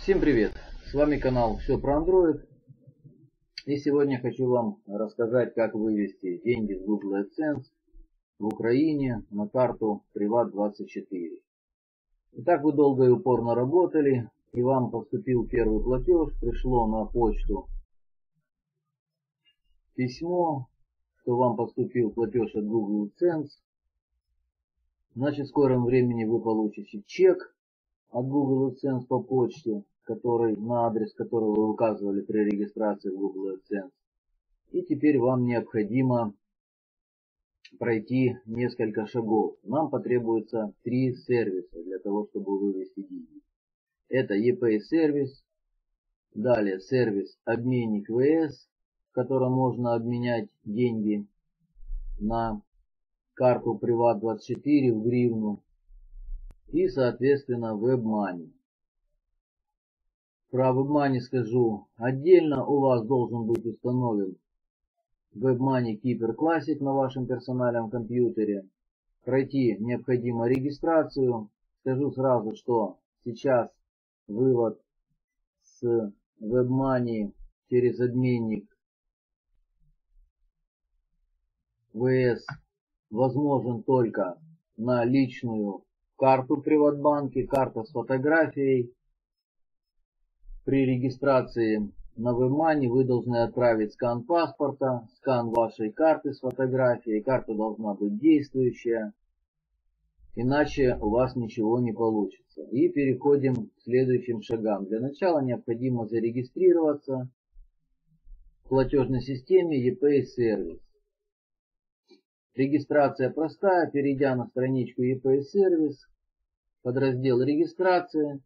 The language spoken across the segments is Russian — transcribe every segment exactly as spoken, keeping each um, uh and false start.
Всем привет! С вами канал Все про Android. И сегодня хочу вам рассказать, как вывести деньги с Google AdSense в Украине на карту Приват двадцать четыре. Итак, вы долго и упорно работали, и вам поступил первый платеж, пришло на почту письмо, что вам поступил платеж от Google AdSense. Значит, в скором времени вы получите чек от Google AdSense по почте, который, на адрес, который вы указывали при регистрации в Google AdSense. И теперь вам необходимо пройти несколько шагов. Нам потребуется три сервиса для того, чтобы вывести деньги. Это ePay сервис, далее сервис обменник вэ эс, в котором можно обменять деньги на карту Приват двадцать четыре в гривну, и соответственно WebMoney. Про WebMoney скажу отдельно. У вас должен быть установлен WebMoney Keeper Classic на вашем персональном компьютере. Пройти необходимо регистрацию. Скажу сразу, что сейчас вывод с WebMoney через обменник вэ эс возможен только на личную карту Приватбанке, карта с фотографией. При регистрации на WebMoney вы должны отправить скан паспорта, скан вашей карты с фотографией. Карта должна быть действующая, иначе у вас ничего не получится. И переходим к следующим шагам. Для начала необходимо зарегистрироваться в платежной системе ePay сервис. Регистрация простая. Перейдя на страничку ePay сервис, подраздел регистрации,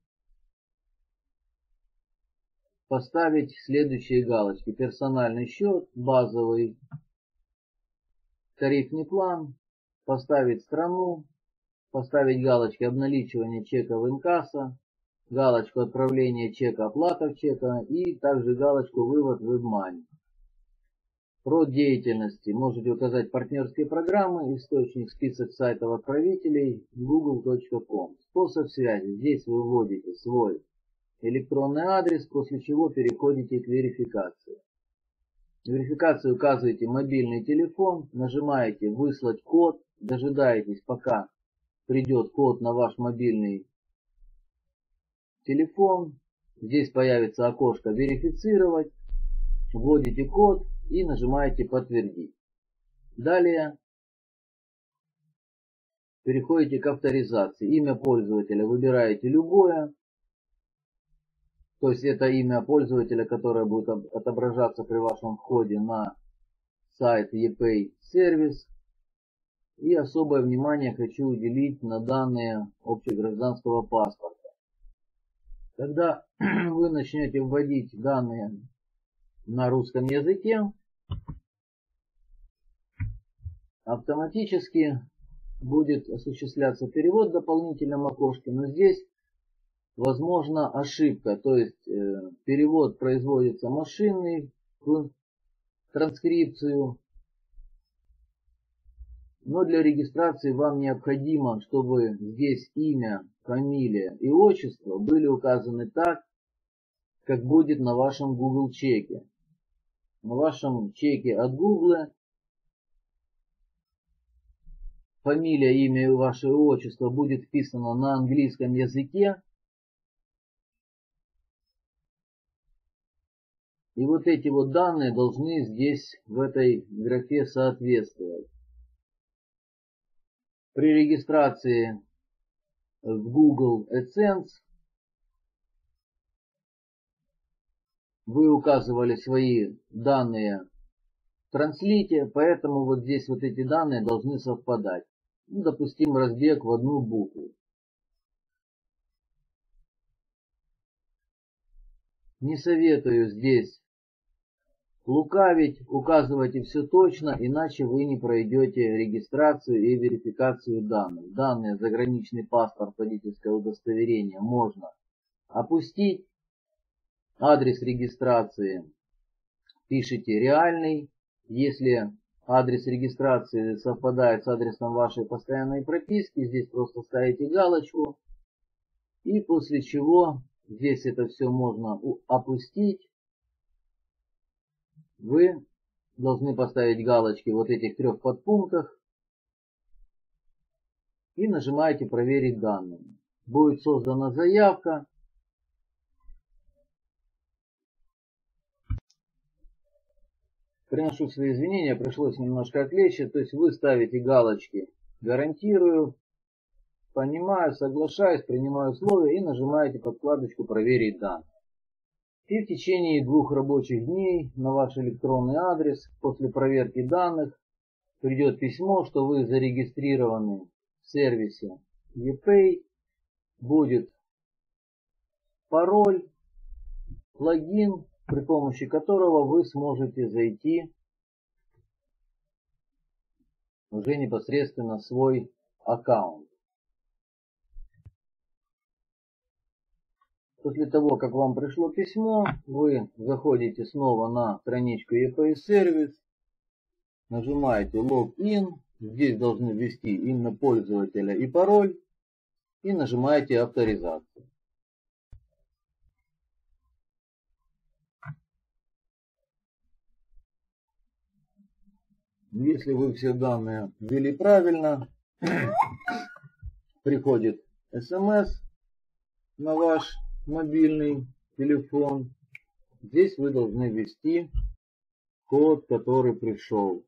поставить следующие галочки: персональный счет, базовый, тарифный план, поставить страну, поставить галочки обналичивания чека в инкассо, галочку отправления чека, оплата чека и также галочку вывод в WebMoney. Род деятельности можете указать партнерские программы, источник список сайтов отправителей google точка ком. Способ связи: здесь вы вводите свой электронный адрес, после чего переходите к верификации. В верификации указываете мобильный телефон, нажимаете «Выслать код», дожидаетесь, пока придет код на ваш мобильный телефон. Здесь появится окошко «Верифицировать», вводите код и нажимаете «Подтвердить». Далее переходите к авторизации. Имя пользователя выбираете любое. То есть это имя пользователя, которое будет отображаться при вашем входе на сайт ePay сервис. И особое внимание хочу уделить на данные общегражданского паспорта. Когда вы начнете вводить данные на русском языке, автоматически будет осуществляться перевод в дополнительном окошке, но здесь возможна ошибка, то есть э, перевод производится машинный в транскрипцию, но для регистрации вам необходимо, чтобы здесь имя, фамилия и отчество были указаны так, как будет на вашем Google чеке. На вашем чеке от Google фамилия, имя и ваше отчество будет вписано на английском языке. И вот эти вот данные должны здесь в этой графе соответствовать. При регистрации в Google AdSense вы указывали свои данные в транслите, поэтому вот здесь вот эти данные должны совпадать. Ну, допустим, разбег в одну букву. Не советую здесь лукавить, указывайте все точно, иначе вы не пройдете регистрацию и верификацию данных. Данные заграничный паспорт, водительское удостоверение можно опустить. Адрес регистрации пишите реальный. Если адрес регистрации совпадает с адресом вашей постоянной прописки, здесь просто ставите галочку. И после чего Здесь это все можно опустить. Вы должны поставить галочки в вот этих трех подпунктах и нажимаете «Проверить данные». Будет создана заявка. Приношу свои извинения, пришлось немножко отвлечься. То есть вы ставите галочки «Гарантирую», «Понимаю», «Соглашаюсь», «Принимаю условия» и нажимаете под вкладочку «Проверить данные». И в течение двух рабочих дней на ваш электронный адрес после проверки данных придет письмо, что вы зарегистрированы в сервисе ePay, будет пароль, логин, при помощи которого вы сможете зайти уже непосредственно в свой аккаунт. После того, как вам пришло письмо, вы заходите снова на страничку ePay сервис, нажимаете логин, здесь должны ввести имя пользователя и пароль, и нажимаете авторизацию. Если вы все данные ввели правильно, приходит смс на ваш мобильный телефон. Здесь вы должны ввести код, который пришел.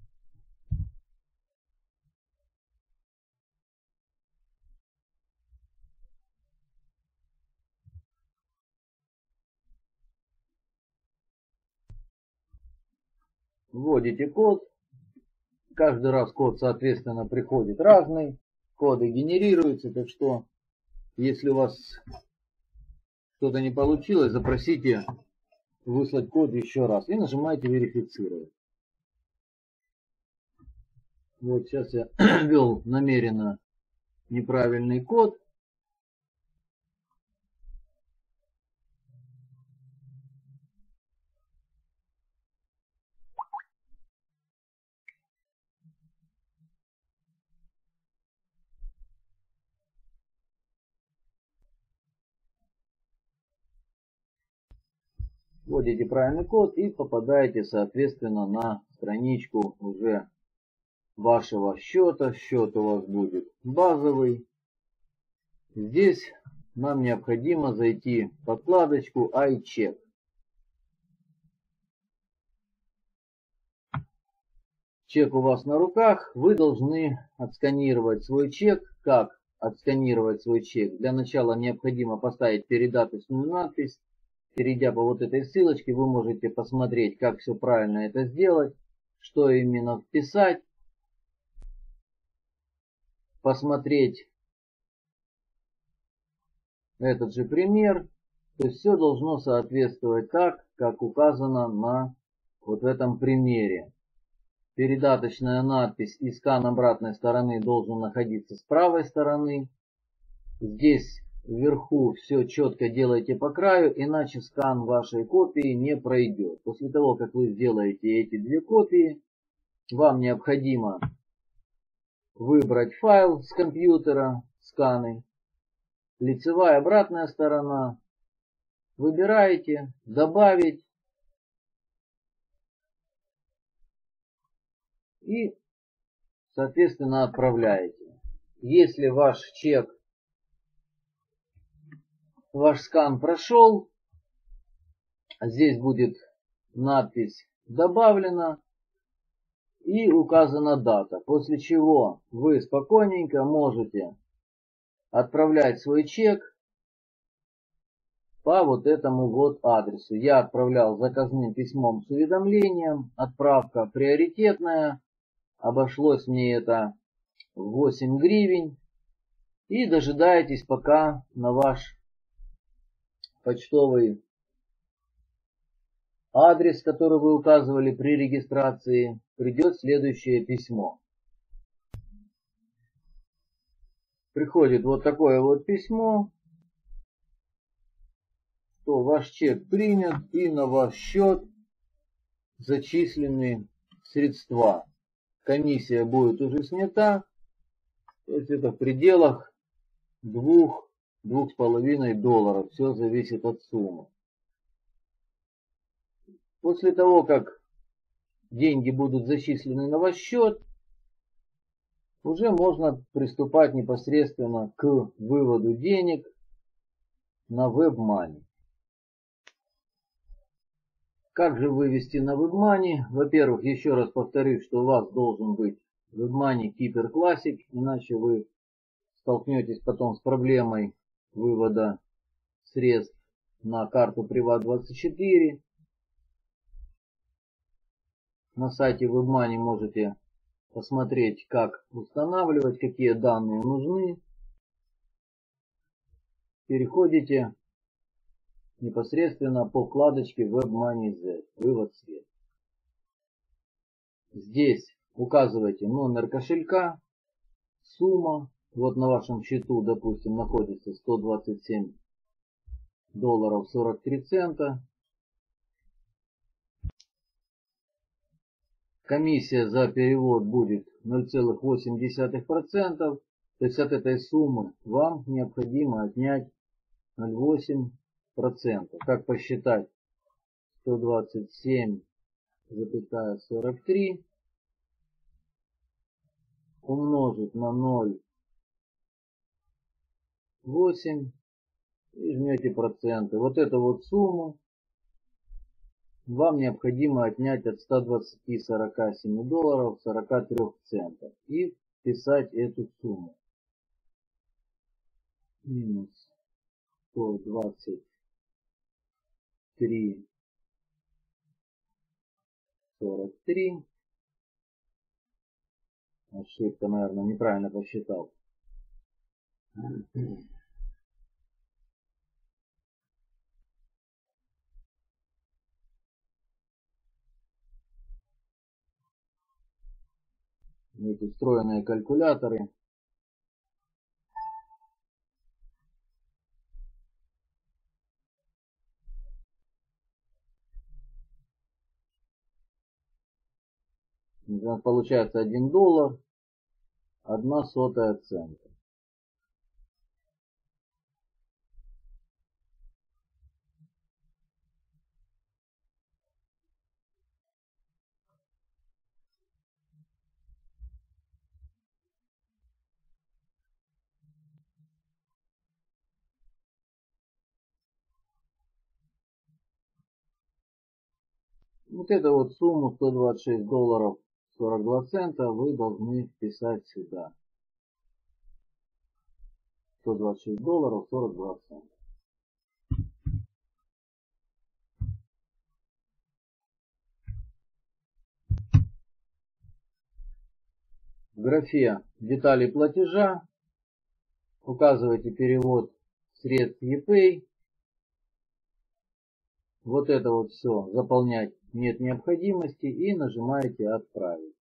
Вводите код. Каждый раз код, соответственно, приходит разный. Коды генерируются, так что, если у вас что-то не получилось, запросите выслать код еще раз и нажимаете верифицировать. Вот сейчас я ввел намеренно неправильный код. Вводите правильный код и попадаете, соответственно, на страничку уже вашего счета. Счет у вас будет базовый. Здесь нам необходимо зайти в вкладочку iCheck. Чек у вас на руках. Вы должны отсканировать свой чек. Как отсканировать свой чек? Для начала необходимо поставить передаточную надпись. Перейдя по вот этой ссылочке, вы можете посмотреть, как все правильно это сделать, что именно вписать, посмотреть этот же пример. То есть все должно соответствовать так, как указано на вот в этом примере. Передаточная надпись и скан обратной стороны должен находиться с правой стороны. Здесь вверху все четко делайте по краю, иначе скан вашей копии не пройдет. После того, как вы сделаете эти две копии, вам необходимо выбрать файл с компьютера, сканы, лицевая обратная сторона, выбираете, добавить и, соответственно, отправляете. Если ваш чек, ваш скан прошел, здесь будет надпись «Добавлено» и указана дата, после чего вы спокойненько можете отправлять свой чек по вот этому вот адресу. Я отправлял заказным письмом с уведомлением, отправка приоритетная, обошлось мне это восемь гривен, и дожидаетесь, пока на ваш почтовый адрес, который вы указывали при регистрации, придет следующее письмо. Приходит вот такое вот письмо, что ваш чек принят и на ваш счет зачислены средства. Комиссия будет уже снята, то есть это в пределах двух двух с половиной долларов. Все зависит от суммы. После того, как деньги будут зачислены на ваш счет, уже можно приступать непосредственно к выводу денег на WebMoney. Как же вывести на WebMoney? Во-первых, еще раз повторюсь, что у вас должен быть WebMoney Keeper Classic, иначе вы столкнетесь потом с проблемой вывода средств на карту Приват двадцать четыре. На сайте WebMoney можете посмотреть, как устанавливать, какие данные нужны. Переходите непосредственно по вкладочке WebMoney Z, вывод средств. Здесь указывайте номер кошелька, сумма. Вот на вашем счету, допустим, находится сто двадцать семь долларов сорок три цента. Комиссия за перевод будет ноль целых восемь десятых процента. То есть от этой суммы вам необходимо отнять ноль целых восемь десятых процента. Как посчитать? сто двадцать семь сорок три умножить на ноль целых восемь и жмете проценты. Вот эту вот сумму вам необходимо отнять от ста двадцати сорока семи долларов сорока трёх центов и вписать эту сумму. Минус сто двадцать три сорок три. Ошибка, наверное, неправильно посчитал. Эти встроенные калькуляторы. Получается один доллар, одна сотая цента. Вот эту вот сумму сто двадцать шесть долларов сорок два цента вы должны вписать сюда. сто двадцать шесть долларов сорок два цента. В графе детали платежа указывайте перевод средств ePay. Вот это вот все заполнять нет необходимости и нажимаете «Отправить».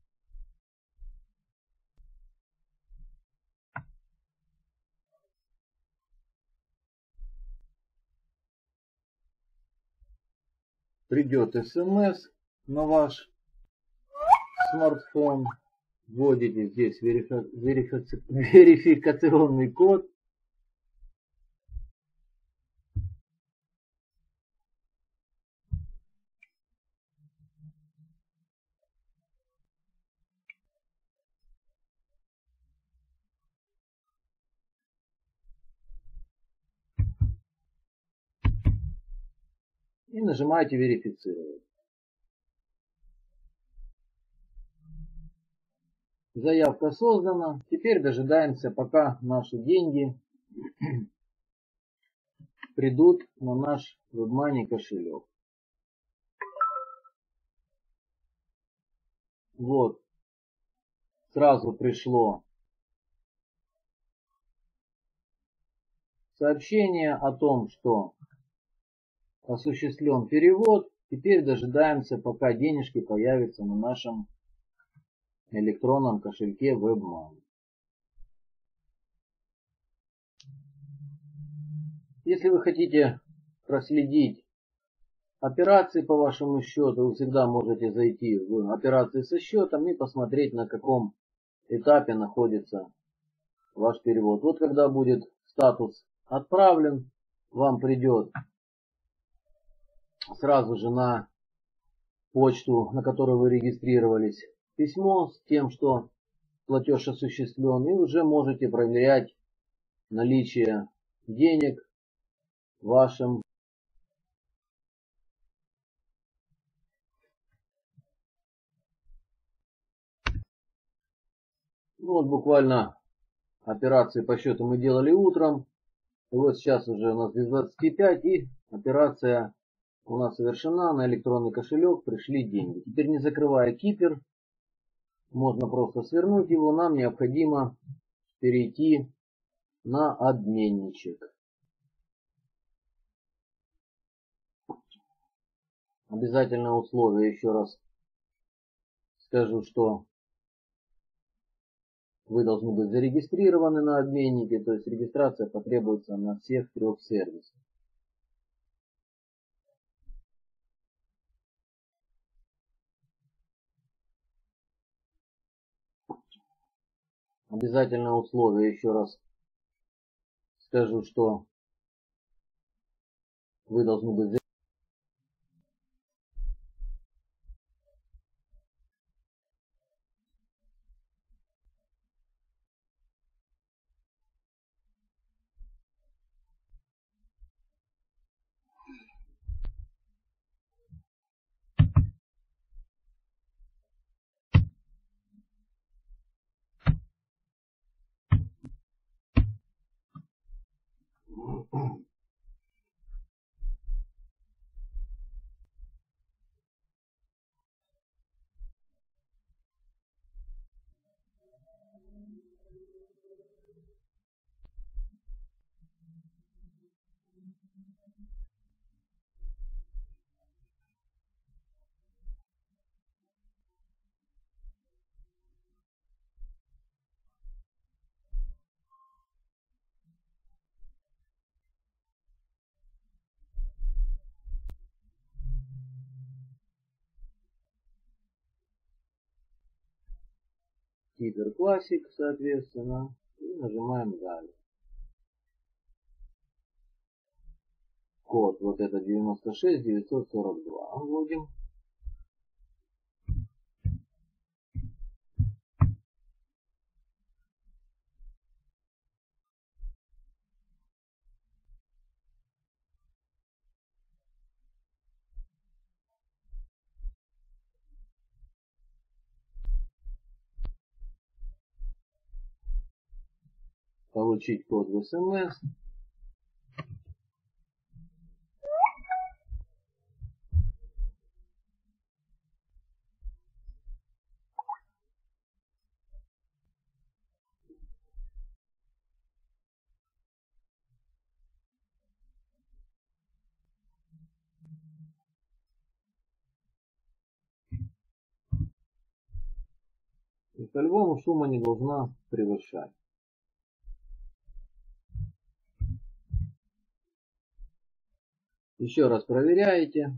Придет смс на ваш смартфон. Вводите здесь верифи... Верифи... верификационный код. И нажимаете «Верифицировать». Заявка создана. Теперь дожидаемся, пока наши деньги придут на наш WebMoney кошелек. Вот. Сразу пришло сообщение о том, что осуществлен перевод. Теперь дожидаемся, пока денежки появятся на нашем электронном кошельке WebMoney. Если вы хотите проследить операции по вашему счету, вы всегда можете зайти в операции со счетом и посмотреть, на каком этапе находится ваш перевод. Вот когда будет статус отправлен. Вам придет сразу же на почту, на которой вы регистрировались, письмо с тем, что платеж осуществлен, и уже можете проверять наличие денег в вашем ну, вот буквально операции по счету мы делали утром. И вот сейчас уже у нас без двадцати пяти, и операция у нас совершена, на электронный кошелек пришли деньги. Теперь, не закрывая кипер, можно просто свернуть его. Нам необходимо перейти на обменничек. Обязательное условие, еще раз скажу, что вы должны быть зарегистрированы на обменнике, то есть регистрация потребуется на всех трех сервисах. Обязательное условие, еще раз скажу, что вы должны быть зарегистрированы. Кипер Classic, соответственно, и нажимаем далее. Код вот это девяносто шесть девятьсот сорок два вводим. Получить код в смс. И по-любому сумма не должна превышать. Еще раз проверяете.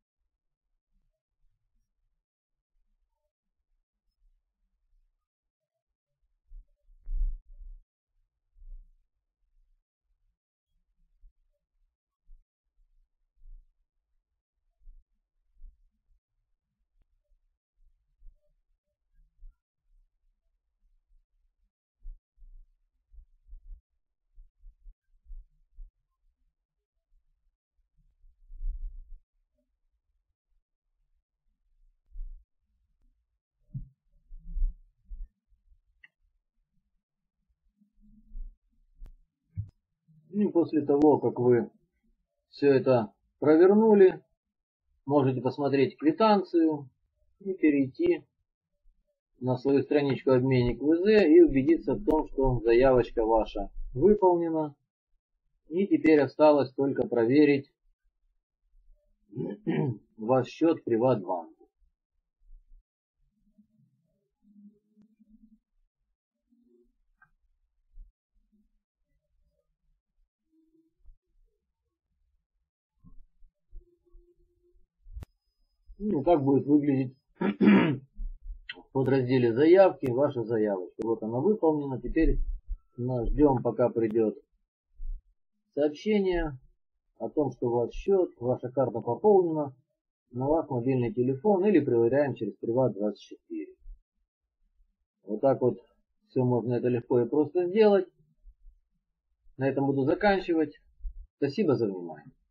И после того, как вы все это провернули, можете посмотреть квитанцию и перейти на свою страничку обменник ВЗ и убедиться в том, что заявочка ваша выполнена. И теперь осталось только проверить ваш счет в Приватбанке. Ну, как будет выглядеть в подразделе заявки ваша заявочка. Вот она выполнена. Теперь ждем, пока придет сообщение о том, что ваш счет, ваша карта пополнена на ваш мобильный телефон, или проверяем через Приват двадцать четыре. Вот так вот все можно это легко и просто сделать. На этом буду заканчивать. Спасибо за внимание.